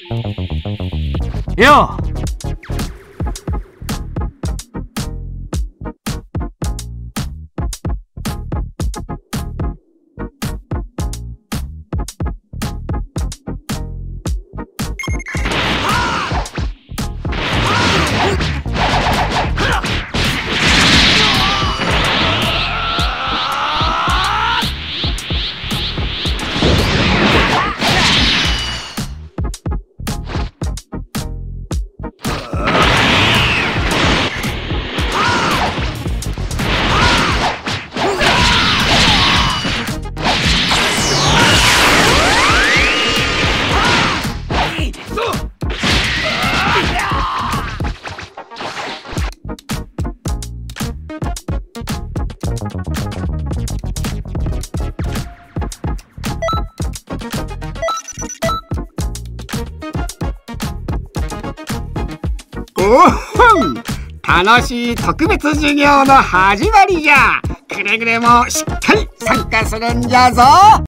よおっほん、楽しい特別授業の始まりじゃ。くれぐれもしっかり参加するんじゃぞ。